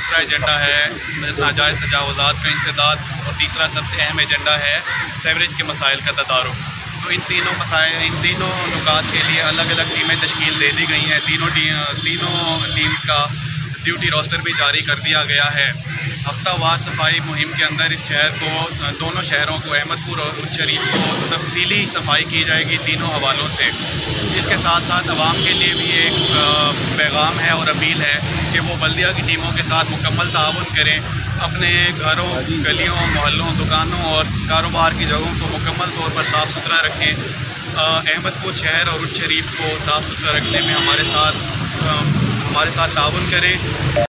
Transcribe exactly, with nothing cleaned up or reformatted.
दूसरा एजेंडा है नाजायज़ तजावुज़ात का इंसदाद और तीसरा सबसे अहम एजेंडा है सेवरेज के मसाइल का तदारुक। तो इन तीनों मसाइल इन तीनों नुकात के लिए अलग अलग टीमें तश्कील दे दी गई हैं। तीनों टी, तीनों टीम्स का ड्यूटी रोस्टर भी जारी कर दिया गया है। हफ्तावार सफाई मुहिम के अंदर इस शहर को दोनों शहरों को अहमदपुर और उच्च शरीफ को तफसीली सफाई की जाएगी तीनों हवालों से। इसके साथ साथ आवाम के लिए भी एक पैगाम है और अपील है कि वो बल्दिया की टीमों के साथ मुकम्मल ताउन करें, अपने घरों, गलियों, मोहल्लों, दुकानों और कारोबार की जगहों को मुकम्मल तौर पर साफ़ सुथरा रखें। अहमदपुर शहर और उच्च शरीफ को साफ़ सुथरा रखने में हमारे साथ हमारे साथ ताउन करें।